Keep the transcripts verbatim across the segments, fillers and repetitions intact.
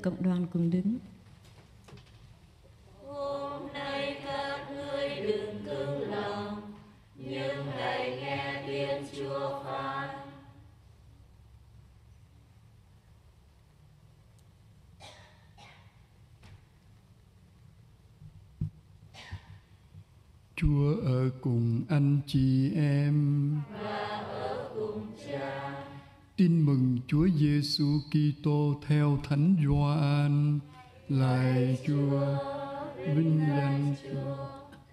cộng đoàn cùng đứng. Hôm nay các ngươi đừng cứng lòng, nhưng hãy nghe tiếng Chúa phán. Chúa ở cùng anh chị em Và ở cùng Cha. Tin mừng Chúa Giêsu Kitô theo Thánh Gioan. Lạy Chúa, vinh danh Chúa.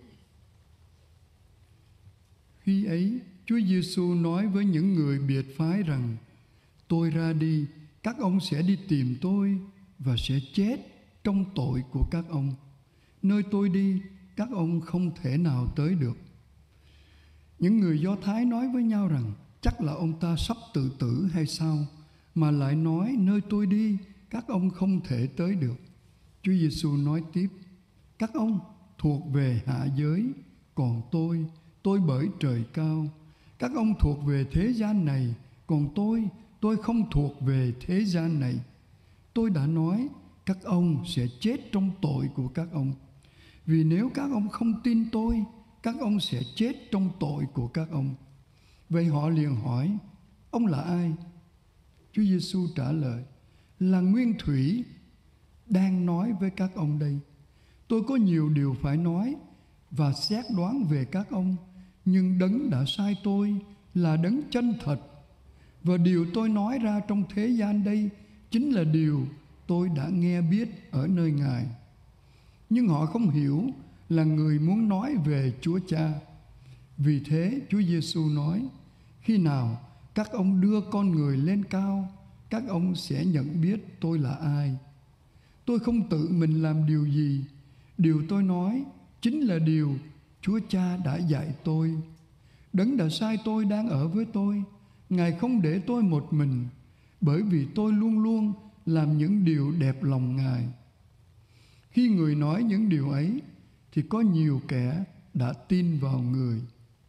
Khi ấy, Chúa Giêsu nói với những người biệt phái rằng: Tôi ra đi, các ông sẽ đi tìm tôi và sẽ chết trong tội của các ông. Nơi tôi đi, các ông không thể nào tới được. Những người Do Thái nói với nhau rằng: Chắc là ông ta sắp tự tử hay sao, mà lại nói nơi tôi đi, các ông không thể tới được. Chúa Giêsu nói tiếp: Các ông thuộc về hạ giới, còn tôi, tôi bởi trời cao. Các ông thuộc về thế gian này, còn tôi, tôi không thuộc về thế gian này. Tôi đã nói các ông sẽ chết trong tội của các ông. Vì nếu các ông không tin tôi, các ông sẽ chết trong tội của các ông. Vậy họ liền hỏi: Ông là ai? Chúa Giêsu trả lời: Là Nguyên Thủy đang nói với các ông đây. Tôi có nhiều điều phải nói và xét đoán về các ông, nhưng Đấng đã sai tôi là Đấng chân thật. Và điều tôi nói ra trong thế gian đây chính là điều tôi đã nghe biết ở nơi Ngài. Nhưng họ không hiểu là người muốn nói về Chúa Cha. Vì thế Chúa Giêsu nói: Khi nào các ông đưa con người lên cao, các ông sẽ nhận biết tôi là ai. Tôi không tự mình làm điều gì. Điều tôi nói chính là điều Chúa Cha đã dạy tôi. Đấng đã sai tôi đang ở với tôi. Ngài không để tôi một mình, bởi vì tôi luôn luôn làm những điều đẹp lòng Ngài. Khi người nói những điều ấy, thì có nhiều kẻ đã tin vào người.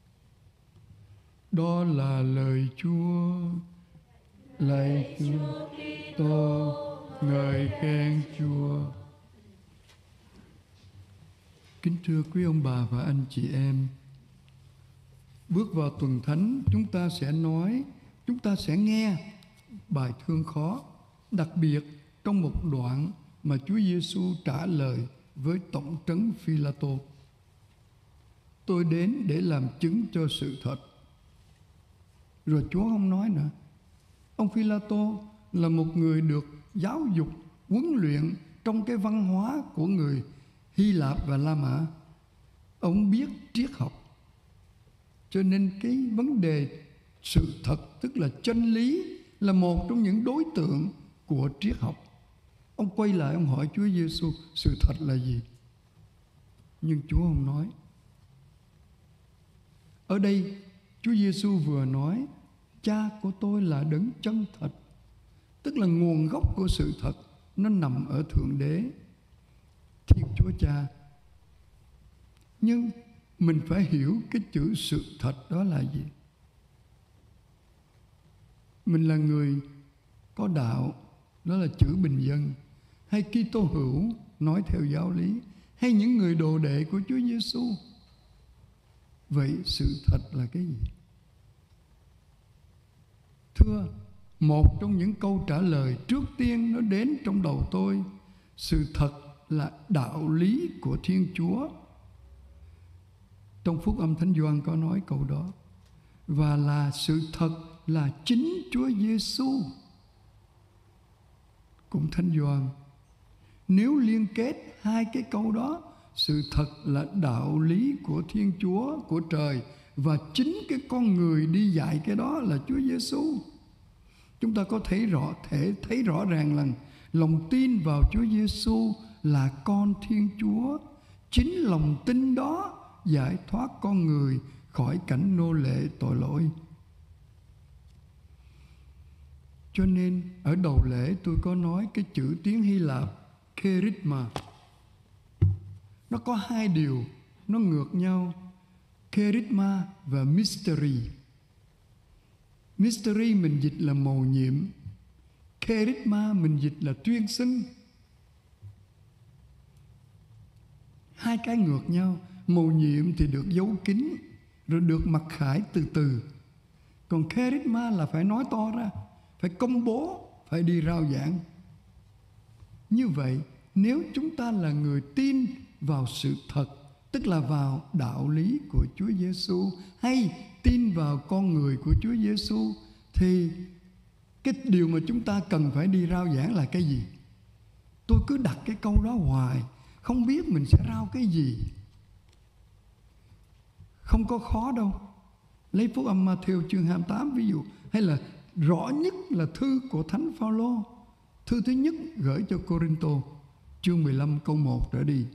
Đó là lời Chúa. Lạy Chúa Kitô, ngợi khen Chúa. Kính thưa quý ông bà và anh chị em, bước vào tuần thánh, chúng ta sẽ nói, chúng ta sẽ nghe bài thương khó, đặc biệt trong một đoạn mà Chúa Giêsu trả lời với tổng trấn Phi-la-tô: Tôi đến để làm chứng cho sự thật. Rồi Chúa không nói nữa. Ông Phi-la-tô là một người được giáo dục, huấn luyện trong cái văn hóa của người Hy Lạp và La Mã. Ông biết triết học, cho nên cái vấn đề sự thật, tức là chân lý, là một trong những đối tượng của triết học. Ông quay lại, ông hỏi Chúa Giêsu: sự thật là gì? Nhưng Chúa không nói. Ở đây Chúa Giêsu vừa nói Cha của tôi là Đấng chân thật, tức là nguồn gốc của sự thật nó nằm ở Thượng Đế, Thiên Chúa Cha. Nhưng mình phải hiểu cái chữ sự thật đó là gì. Mình là người có đạo, đó là chữ bình dân, hay Kitô hữu nói theo giáo lý, hay những người đồ đệ của Chúa Giêsu. Vậy sự thật là cái gì? Thưa, một trong những câu trả lời trước tiên nó đến trong đầu tôi: sự thật là đạo lý của Thiên Chúa. Trong Phúc Âm Thánh Gioan có nói câu đó. Và là sự thật là chính Chúa Giêsu. Cũng Thánh Gioan. Nếu liên kết hai cái câu đó, sự thật là đạo lý của Thiên Chúa, của trời, và chính cái con người đi dạy cái đó là Chúa Giêsu, chúng ta có thấy rõ thể thấy rõ ràng là lòng tin vào Chúa Giêsu là con Thiên Chúa. Chính lòng tin đó giải thoát con người khỏi cảnh nô lệ tội lỗi. Cho nên ở đầu lễ tôi có nói cái chữ tiếng Hy Lạp kerygma, nó có hai điều nó ngược nhau: kerygma và mystery. Mystery mình dịch là mầu nhiệm, kerygma mình dịch là tuyên xưng. Hai cái ngược nhau. Mầu nhiệm thì được giấu kín, rồi được mặc khải từ từ. Còn charisma là phải nói to ra, phải công bố, phải đi rao giảng. Như vậy, nếu chúng ta là người tin vào sự thật, tức là vào đạo lý của Chúa Giêsu, hay tin vào con người của Chúa Giêsu, thì cái điều mà chúng ta cần phải đi rao giảng là cái gì? Tôi cứ đặt cái câu đó hoài, không biết mình sẽ rao cái gì. Không có khó đâu. Lấy phúc âm Ma-thi-êu chương hai mươi tám ví dụ, hay là rõ nhất là thư của Thánh Phao-lô, thư thứ nhất gửi cho Cô-rinh-tô, chương mười lăm câu một trở đi.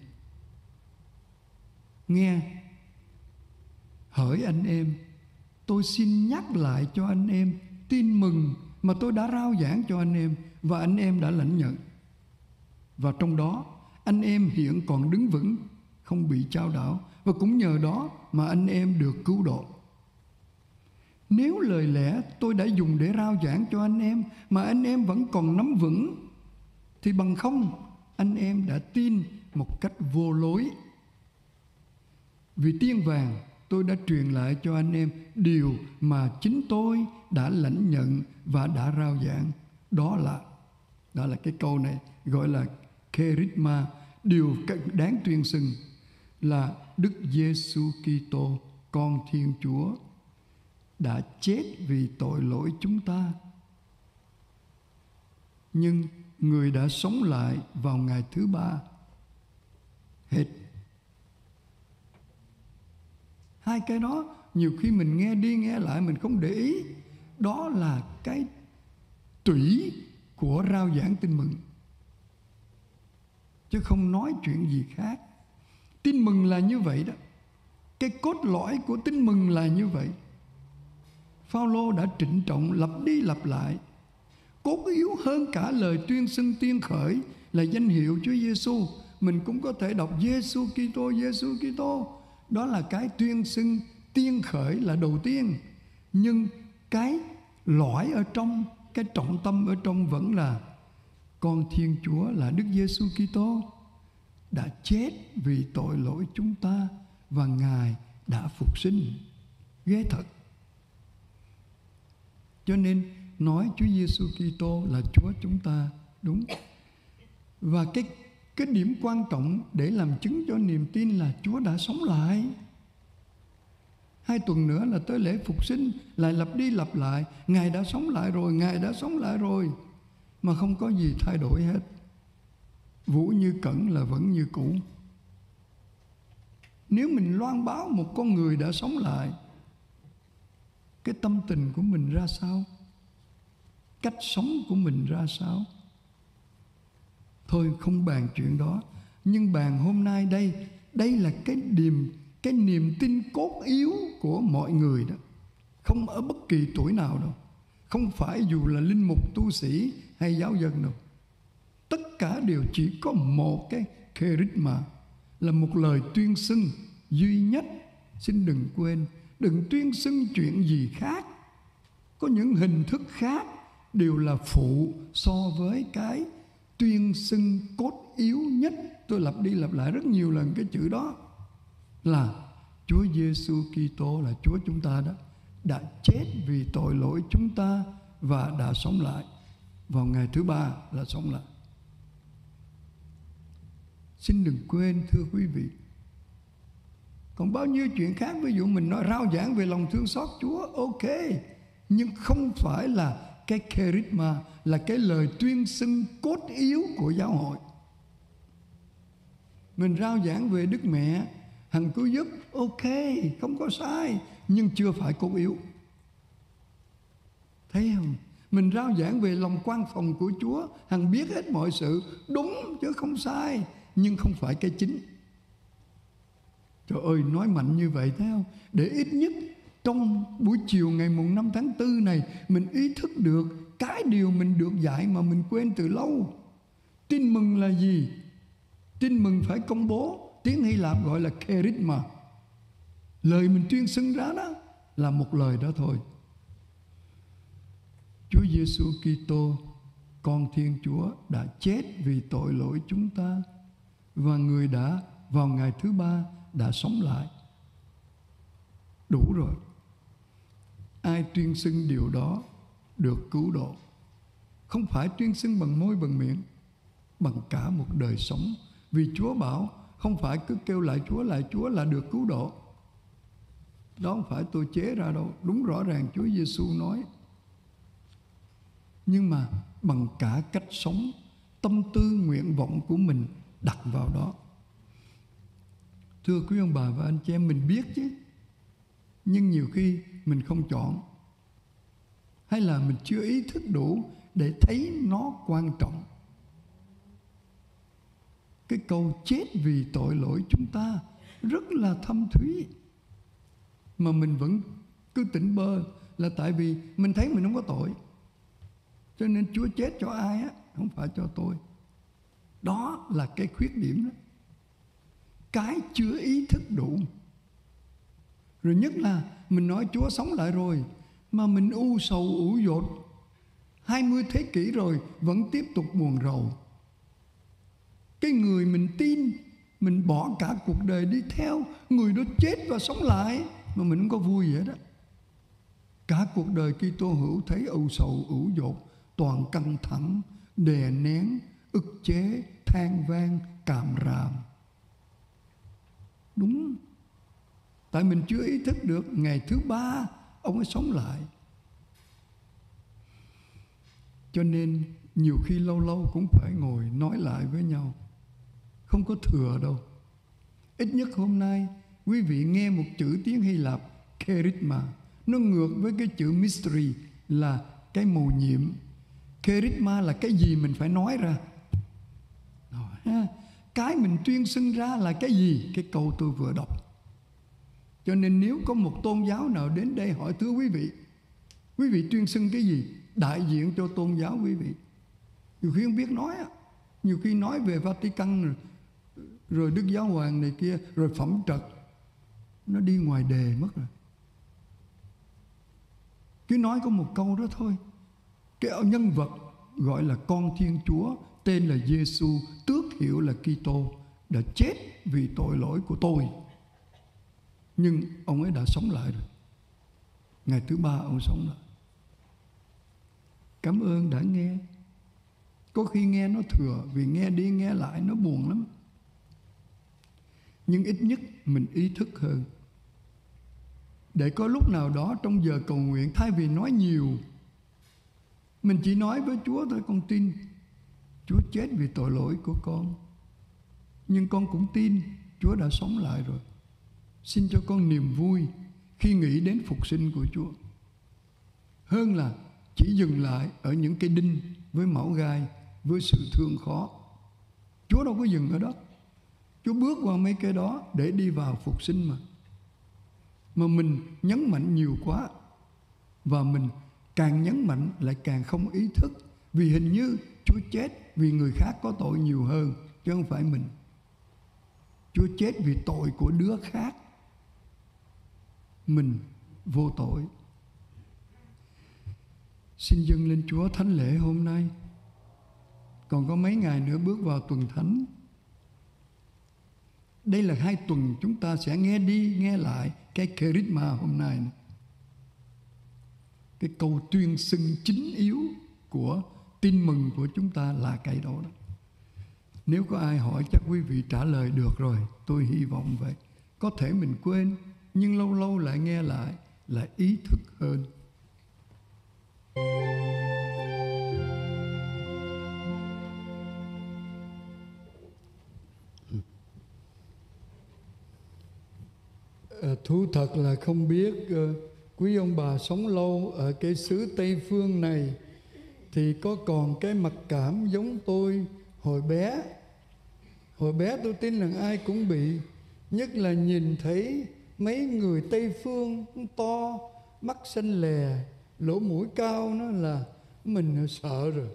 Nghe, hỡi anh em, tôi xin nhắc lại cho anh em tin mừng mà tôi đã rao giảng cho anh em và anh em đã lãnh nhận. Và trong đó anh em hiện còn đứng vững, không bị chao đảo, và cũng nhờ đó mà anh em được cứu độ. Nếu lời lẽ tôi đã dùng để rao giảng cho anh em mà anh em vẫn còn nắm vững, thì bằng không anh em đã tin một cách vô lối. Vì tiên vàng tôi đã truyền lại cho anh em điều mà chính tôi đã lãnh nhận và đã rao giảng. Đó là đó là cái câu này gọi là charisma. Điều đáng tuyên xưng là Đức Giêsu Kitô, con Thiên Chúa, đã chết vì tội lỗi chúng ta, nhưng người đã sống lại vào ngày thứ ba. Hết. Hai cái đó nhiều khi mình nghe đi nghe lại mình không để ý. Đó là cái tủy của rao giảng tin mừng, chứ không nói chuyện gì khác. Tin mừng là như vậy đó. Cái cốt lõi của tin mừng là như vậy. Phao-lô đã trịnh trọng lặp đi lặp lại. Cốt yếu hơn cả lời tuyên xưng tiên khởi là danh hiệu Chúa Giêsu. Mình cũng có thể đọc Giêsu Kitô, Giêsu Kitô. Đó là cái tuyên xưng tiên khởi là đầu tiên. Nhưng cái lõi ở trong, cái trọng tâm ở trong vẫn là con Thiên Chúa là Đức Giêsu Kitô đã chết vì tội lỗi chúng ta và Ngài đã phục sinh. Ghê thật. Cho nên nói Chúa Giêsu Kitô là Chúa chúng ta, đúng. Và cái cái điểm quan trọng để làm chứng cho niềm tin là Chúa đã sống lại. Hai tuần nữa là tới lễ phục sinh, lại lặp đi lặp lại, Ngài đã sống lại rồi, Ngài đã sống lại rồi, mà không có gì thay đổi hết. Vũ như cẩn là vẫn như cũ. Nếu mình loan báo một con người đã sống lại, cái tâm tình của mình ra sao? Cách sống của mình ra sao? Thôi không bàn chuyện đó. Nhưng bàn hôm nay đây, đây là cái niềm, cái niềm tin cốt yếu của mọi người đó. Không ở bất kỳ tuổi nào đâu. Không phải dù là linh mục, tu sĩ hay giáo dân đâu. Tất cả đều chỉ có một cái charisma, là một lời tuyên xưng duy nhất. Xin đừng quên, đừng tuyên xưng chuyện gì khác. Có những hình thức khác đều là phụ so với cái tuyên xưng cốt yếu nhất. Tôi lặp đi lặp lại rất nhiều lần cái chữ đó, là Chúa Giêsu Kitô là Chúa chúng ta đó, đã chết vì tội lỗi chúng ta và đã sống lại vào ngày thứ ba là sống lại. Xin đừng quên thưa quý vị. Còn bao nhiêu chuyện khác, ví dụ mình nói rao giảng về lòng thương xót Chúa, ok, nhưng không phải là cái charisma, là cái lời tuyên xưng cốt yếu của giáo hội. Mình rao giảng về Đức Mẹ hằng cứu giúp, ok, không có sai, nhưng chưa phải cốt yếu. Thấy không? Mình rao giảng về lòng quan phòng của Chúa, hằng biết hết mọi sự, đúng chứ không sai, nhưng không phải cái chính. Trời ơi, nói mạnh như vậy thấy không? Để ít nhất trong buổi chiều ngày mùng năm tháng tư này, mình ý thức được cái điều mình được dạy mà mình quên từ lâu. Tin mừng là gì? Tin mừng phải công bố. Tiếng Hy Lạp gọi là charisma. Lời mình tuyên xưng ra đó là một lời đó thôi. Chúa Giêsu Kitô, con Thiên Chúa, đã chết vì tội lỗi chúng ta và Người đã vào ngày thứ ba đã sống lại. Đủ rồi. Ai tuyên xưng điều đó được cứu độ. Không phải tuyên xưng bằng môi bằng miệng, bằng cả một đời sống. Vì Chúa bảo không phải cứ kêu lại Chúa lại Chúa là được cứu độ. Đó không phải tôi chế ra đâu. Đúng rõ ràng Chúa Giêsu nói. Nhưng mà bằng cả cách sống, tâm tư nguyện vọng của mình đặt vào đó. Thưa quý ông bà và anh chị em, mình biết chứ, nhưng nhiều khi mình không chọn, hay là mình chưa ý thức đủ để thấy nó quan trọng. Cái câu chết vì tội lỗi chúng ta rất là thâm thúy, mà mình vẫn cứ tỉnh bơ là tại vì mình thấy mình không có tội, cho nên Chúa chết cho ai á, không phải cho tôi. Đó là cái khuyết điểm đó. Cái chưa ý thức đủ. Rồi nhất là mình nói Chúa sống lại rồi, mà mình u sầu ủ dột hai mươi thế kỷ rồi vẫn tiếp tục buồn rầu. Cái người mình tin, mình bỏ cả cuộc đời đi theo người đó chết và sống lại, mà mình không có vui vậy đó. Cả cuộc đời Kitô hữu thấy ưu sầu ủ dột, toàn căng thẳng, đè nén, ức chế, than vang, càm ràm. Đúng, tại mình chưa ý thức được ngày thứ ba ông ấy sống lại. Cho nên nhiều khi lâu lâu cũng phải ngồi nói lại với nhau. Không có thừa đâu. Ít nhất hôm nay quý vị nghe một chữ tiếng Hy Lạp kerygma, nó ngược với cái chữ mystery là cái mầu nhiệm. Kerygma là cái gì mình phải nói ra. Cái mình tuyên xưng ra là cái gì? Cái câu tôi vừa đọc. Cho nên nếu có một tôn giáo nào đến đây hỏi thưa quý vị, quý vị tuyên xưng cái gì? Đại diện cho tôn giáo quý vị. Nhiều khi không biết nói. Nhiều khi nói về Vatican rồi, rồi Đức Giáo Hoàng này kia, rồi phẩm trật, nó đi ngoài đề mất rồi. Cứ nói có một câu đó thôi. Cái nhân vật gọi là con Thiên Chúa tên là Giêsu, tước hiệu là Kitô, đã chết vì tội lỗi của tôi. Nhưng ông ấy đã sống lại rồi. Ngày thứ ba ông sống lại. Cảm ơn đã nghe. Có khi nghe nó thừa, vì nghe đi nghe lại nó buồn lắm. Nhưng ít nhất mình ý thức hơn. Để có lúc nào đó trong giờ cầu nguyện, thay vì nói nhiều, mình chỉ nói với Chúa thôi: con tin Chúa chết vì tội lỗi của con, nhưng con cũng tin Chúa đã sống lại rồi. Xin cho con niềm vui khi nghĩ đến phục sinh của Chúa, hơn là chỉ dừng lại ở những cái đinh với mão gai, với sự thương khó. Chúa đâu có dừng ở đó. Chúa bước qua mấy cái đó để đi vào phục sinh mà. Mà mình nhấn mạnh nhiều quá, và mình càng nhấn mạnh lại càng không ý thức. Vì hình như Chúa chết vì người khác có tội nhiều hơn, chứ không phải mình. Chúa chết vì tội của đứa khác, mình vô tội. Xin dâng lên Chúa thánh lễ hôm nay. Còn có mấy ngày nữa bước vào tuần thánh. Đây là hai tuần chúng ta sẽ nghe đi nghe lại cái kerygma hôm nay này. Cái câu tuyên xưng chính yếu của tin mừng của chúng ta là cái đó đó. Nếu có ai hỏi chắc quý vị trả lời được rồi. Tôi hy vọng vậy. Có thể mình quên, nhưng lâu lâu lại nghe lại, lại ý thức hơn. À, thú thật là không biết uh, quý ông bà sống lâu ở cái xứ Tây Phương này thì có còn cái mặc cảm giống tôi hồi bé. Hồi bé tôi tin là ai cũng bị, nhất là nhìn thấy mấy người Tây Phương to, mắt xanh lè, lỗ mũi cao, nó là mình sợ rồi.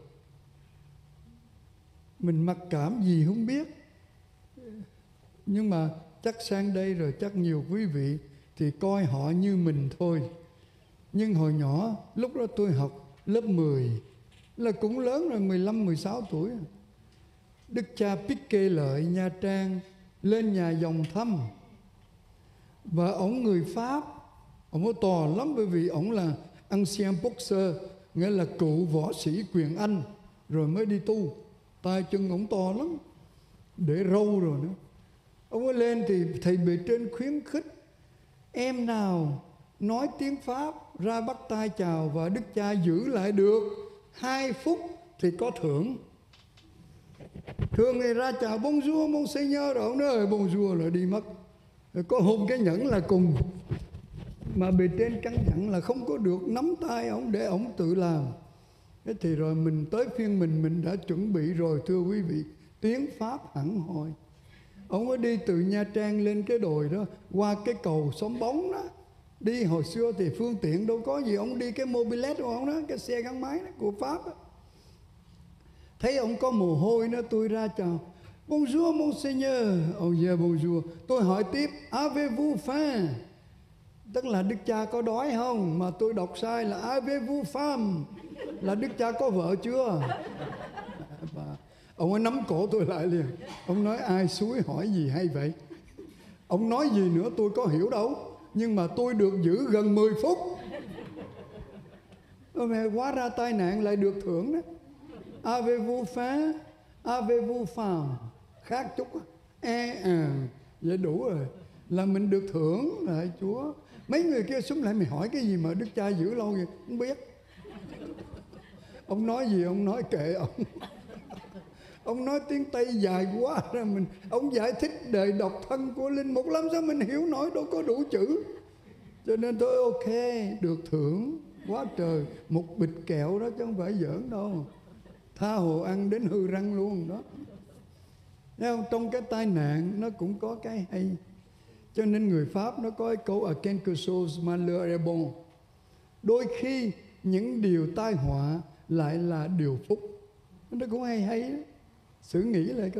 Mình mặc cảm gì không biết. Nhưng mà chắc sang đây rồi chắc nhiều quý vị thì coi họ như mình thôi. Nhưng hồi nhỏ, lúc đó tôi học lớp mười, là cũng lớn rồi, mười lăm, mười sáu tuổi. Đức cha Pique Lợi Nha Trang lên nhà dòng thăm. Và ông người Pháp, ông có to lắm, bởi vì ông là ancien boxer, nghĩa là cựu võ sĩ quyền Anh, rồi mới đi tu. Tay chân ông to lắm, để râu rồi nữa. Ông ấy lên thì thầy bề trên khuyến khích: em nào nói tiếng Pháp ra bắt tay chào và Đức Cha giữ lại được hai phút thì có thưởng. Thường thì ra chào bonjour monseigneur, rồi ông nói bonjour rồi đi mất. Rồi có hôm cái nhẫn là cùng, mà bề trên căn dặn là không có được nắm tay ông, để ông tự làm. Thế thì rồi mình tới phiên mình, mình đã chuẩn bị rồi thưa quý vị, tiếng Pháp hẳn hoi. Ông có đi từ Nha Trang lên cái đồi đó, qua cái cầu Xóm Bóng đó. Đi hồi xưa thì phương tiện đâu có gì, ông đi cái mobilette của ông đó, cái xe gắn máy đó, của Pháp đó. Thấy ông có mồ hôi đó, tôi ra chào: bonjour monseigneur. Oh yeah, bonjour. Tôi hỏi tiếp: avez-vous faim? Tức là Đức Cha có đói không? Mà tôi đọc sai là avez-vous femme, là Đức Cha có vợ chưa? Và ông ấy nắm cổ tôi lại liền. Ông nói: ai xúi hỏi gì hay vậy? Ông nói gì nữa tôi có hiểu đâu, nhưng mà tôi được giữ gần mười phút. Mà quá ra tai nạn lại được thưởng đó. Avez-vous faim? Avez-vous femme? Khác chút á. E à, vậy đủ rồi, là mình được thưởng lại Chúa. Mấy người kia xuống lại: mày hỏi cái gì mà Đức Cha giữ lâu vậy? Không biết. Ông nói gì ông nói kệ ông. Ông nói tiếng Tây dài quá ra mình, ông giải thích đời độc thân của linh mục lắm, sao mình hiểu nổi, đâu có đủ chữ. Cho nên tôi ok, được thưởng quá trời, một bịch kẹo đó chứ không phải giỡn đâu. Tha hồ ăn đến hư răng luôn đó. Thấy không? Trong cái tai nạn nó cũng có cái hay. Cho nên người Pháp nó có cái câu à quelque chose malheur est bon. Đôi khi những điều tai họa lại là điều phúc. Nó cũng hay hay đó. Sử nghĩ lại